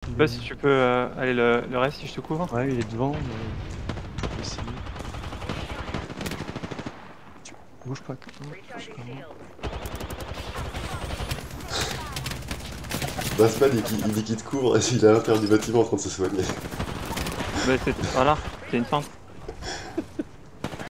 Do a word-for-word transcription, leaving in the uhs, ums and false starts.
sais Il pas est... si tu peux euh, aller le, le reste si je te couvre. Ouais, il est devant, mais... Je vais essayer. Tu bouges pas, bouge pas. Basman il, il dit qu'il te couvre et il est à l'intérieur du bâtiment en train de se soigner. Bah c'est... Voilà, c'est une feinte.